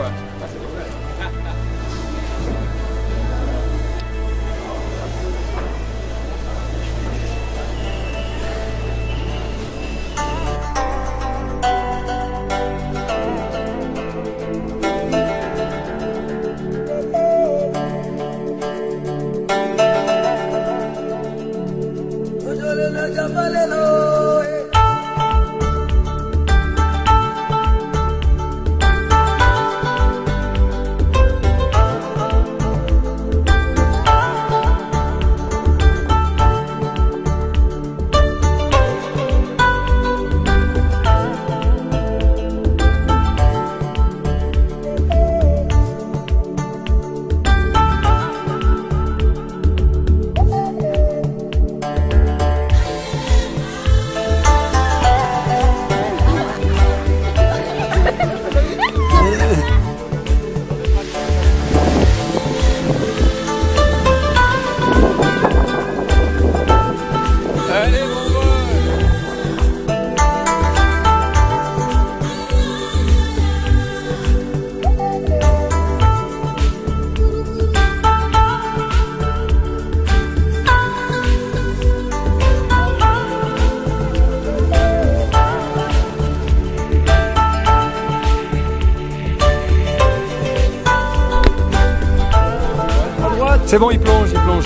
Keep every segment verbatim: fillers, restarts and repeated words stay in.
quoi. C'est bon, il plonge, il plonge.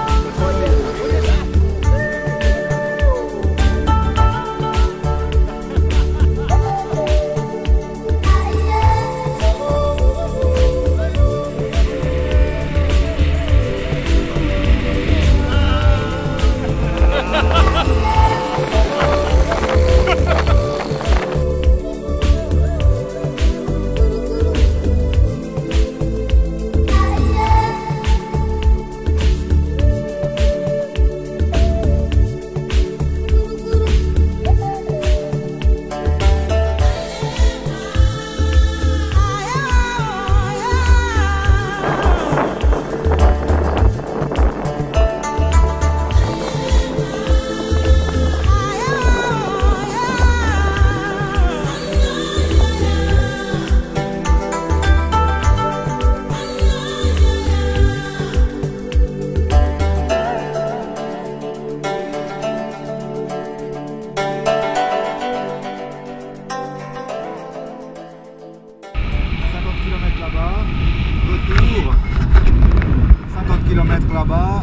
Là-bas, retour, cinquante kilomètres là-bas.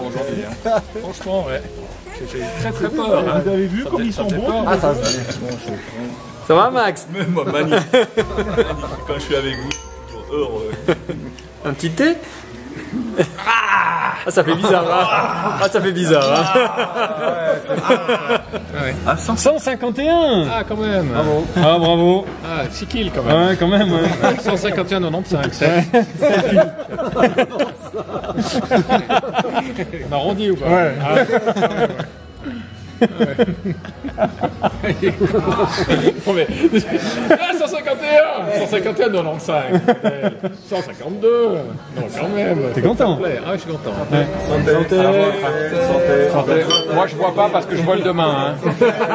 aujourd'hui. Hein. Franchement, ouais. J'ai très très peur. Hein. Vous avez vu Ça comme fait- ils ça sont fait bons? peur. Ah, ça, ça. Ça va Max? Même moi, magnifique. Quand je suis avec vous, je suis toujours heureux. Un petit thé? Ah, ça fait bizarre, hein. Ah, ça fait bizarre, hein. cent cinquante et un. Ah, quand même. Bravo. Ah, bravo. Ah, six kills quand même. Ouais, quand même, ouais. cent cinquante et un quatre-vingt-quinze, sept. On arrondit ou pas? Ouais. Ah, ouais, ouais. Non mais... Ah, cent cinquante et un cent cinquante et un, quatre-vingt-quinze. cent cinquante-deux. Non, quand même. T'es content? Ah, je suis content. Ouais. Santé. Santé. Santé. Moi, je bois pas parce que je bois le demain. Hein.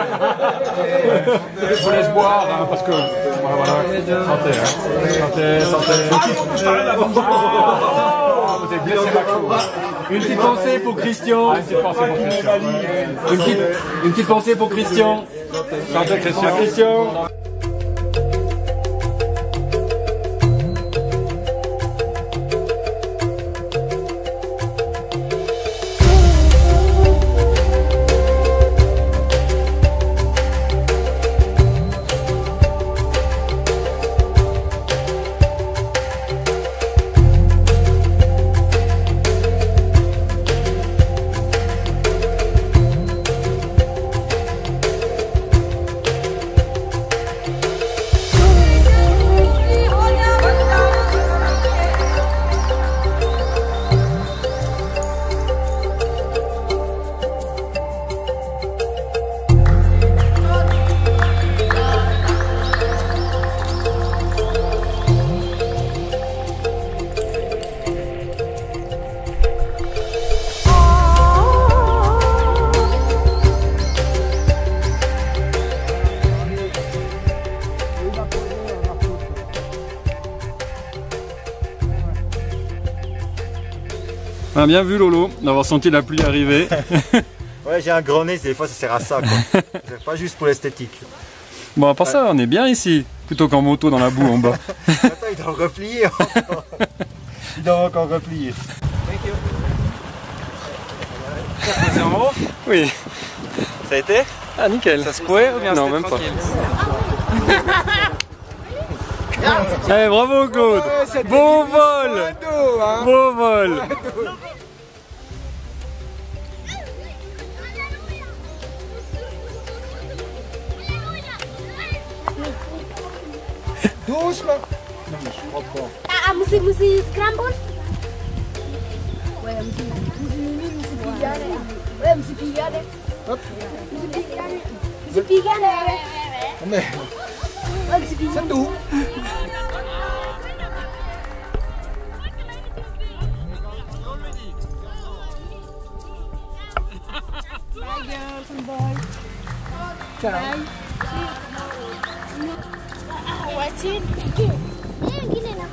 Je vous laisse boire hein, parce que... Voilà, voilà. Santé. Hein. Santé, santé. Oh, vous êtes blessé, Max. Une petite pensée pour Christian. Ah, une petite pensée pour Christian. Une petite, une petite pensée pour Christian. Santé, Christian. Christian. On a bien vu Lolo, d'avoir senti la pluie arriver. Ouais, j'ai un gros nez, des fois ça sert à ça quoi. C'est pas juste pour l'esthétique. Bon, à part ça, on est bien ici, plutôt qu'en moto dans la boue en bas. Attends, il doit replier encore. Il doit encore replier. Oui. Ça a été? Ah, nickel. Ça secouait ou bien Non, c'était même pas. tranquille? Eh, bravo Claude. Beau vol. Beau vol. Doucement. Ah, mesti mesti scramble. Weh, mesti mesti ini mesti pigan ya. Weh, mesti pigan ya. Mesti pigan. Mesti pigan ya. Mais Weh, mesti pigan. c'est tout. Bye girls and boys. Bye. What's it? Eh, gini nak.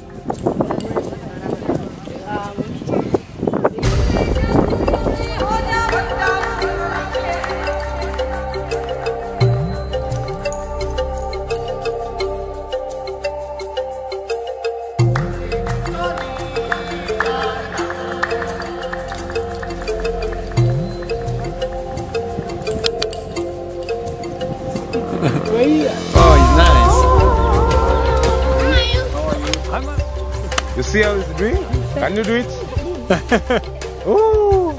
Oh, he's nice. You see how it's doing? Can you do it? Ooh.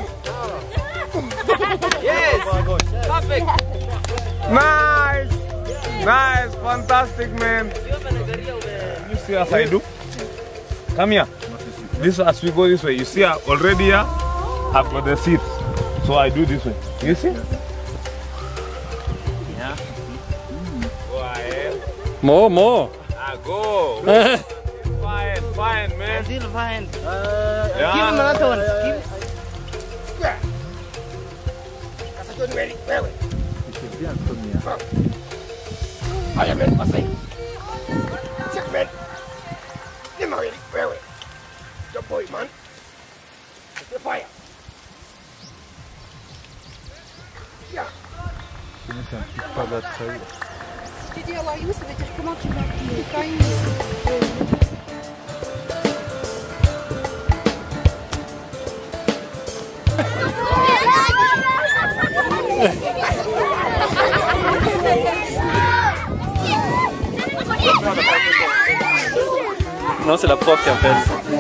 Nice! Nice! Fantastic, man! You see as I do? Come here. This as we go this way. You see how already here, I've got the seat. So I do this way. You see? Yeah. Go ahead. More, more. Ah, go. Fine, fine, man. Still fine. Yeah. Give him another one. Give Tu dis how are you, ça veut dire comment tu vas. Fine. Non, c'est la prof qui appelle.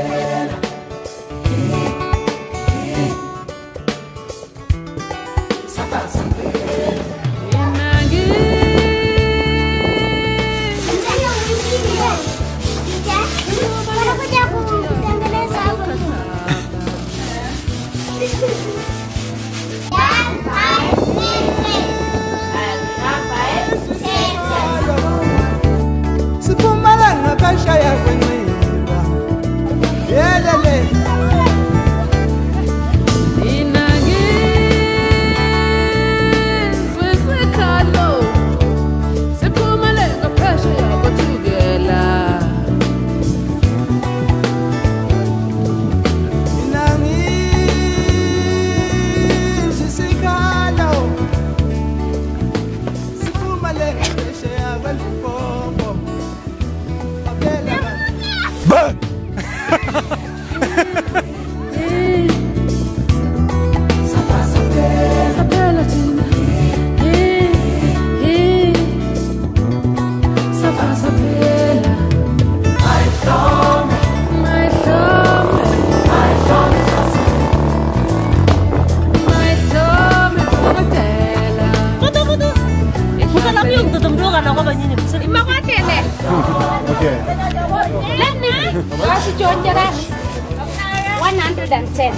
one hundred ten.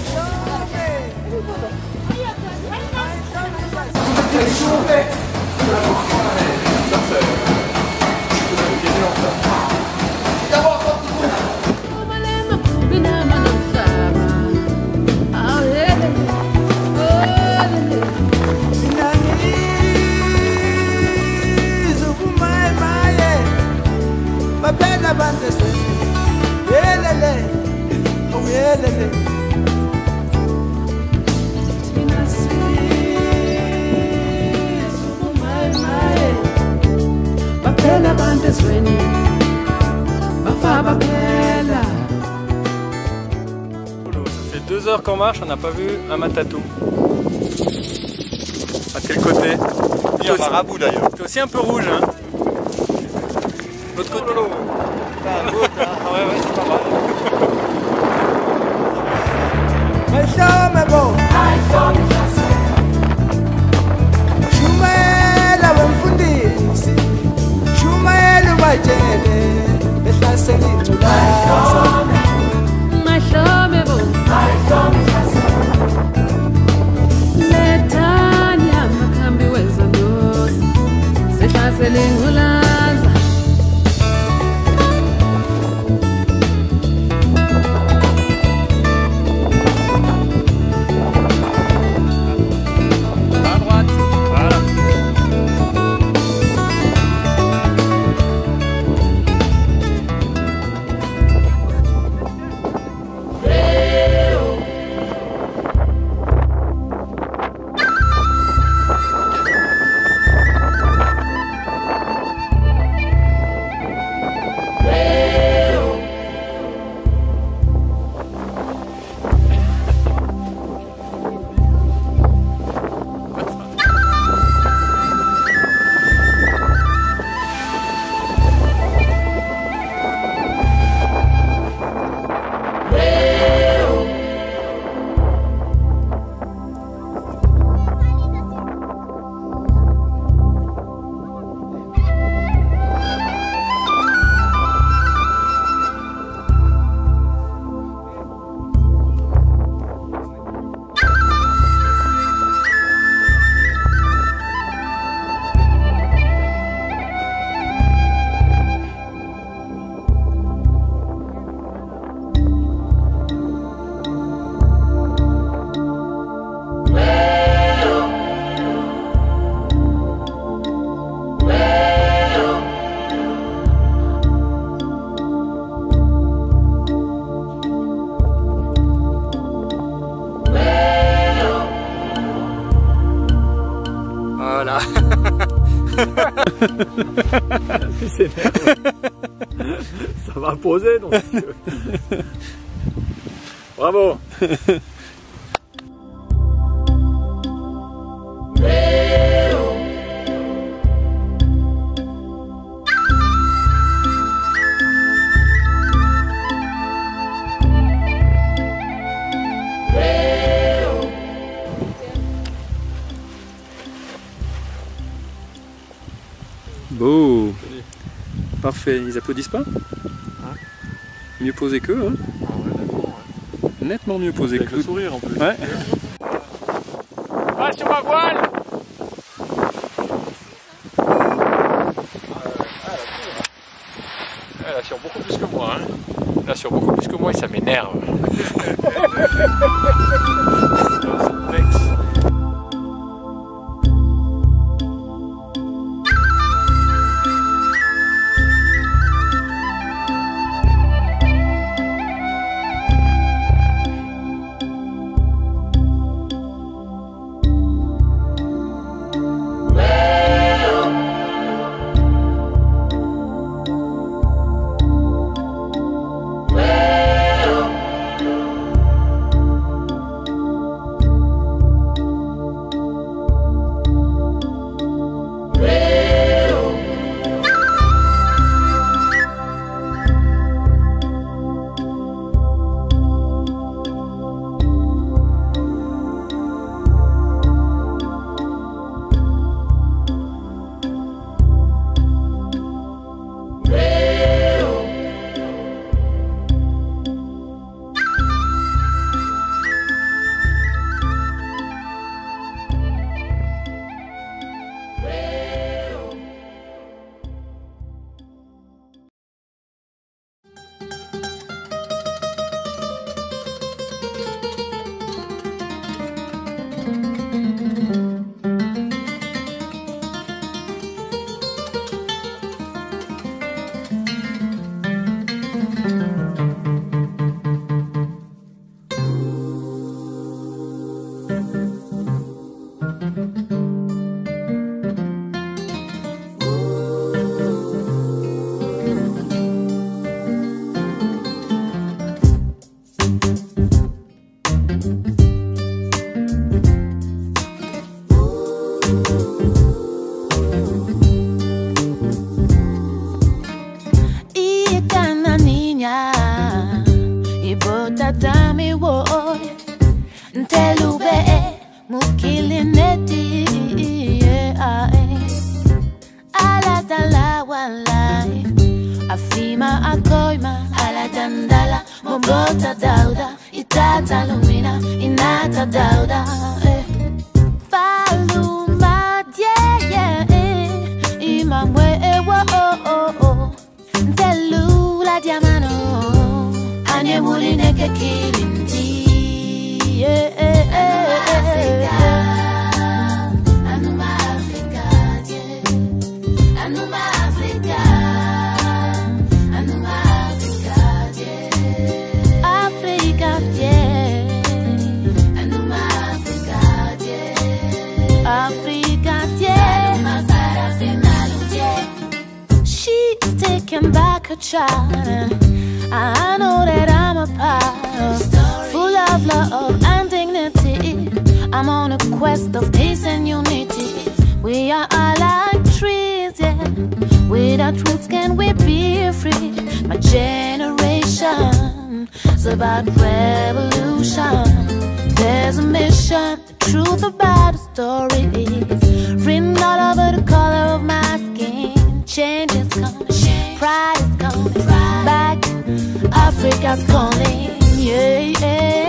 Ça fait deux heures qu'on marche, on n'a pas vu un matatou. À quel côté? Il y a un marabout d'ailleurs. C'est aussi un peu rouge, hein. L'autre côté. Ah ouais, ouais, c'est pas mal. Voilà. Ça va poser donc. Bravo. Parfait, ils applaudissent pas? Mieux posé qu'eux, hein? Ah ouais, nettement, ouais. Nettement mieux posé Avec que le sourire en plus. Ouais. Va sur ma voile. Elle assure beaucoup plus que moi. Hein. Elle assure beaucoup plus que moi et ça m'énerve. Afima akoima ala dandala mombota dauda itata lumina inata dauda eh. Faluma yeah yeah eh. Imamwe eh wo oh oh oh Ntelu la diamano anye muline ke kilindi yeah eh eh eh Anuma Africa yeah Anuma Africa Taking back a child, I know that I'm a part full of love and dignity. I'm on a quest of peace and unity. We are all like trees, yeah. Without roots can we be free? My generation is about revolution. There's a mission, the truth about the story is written all over the color of my skin. Change is coming, pride is coming back. Africa's calling, yeah, yeah.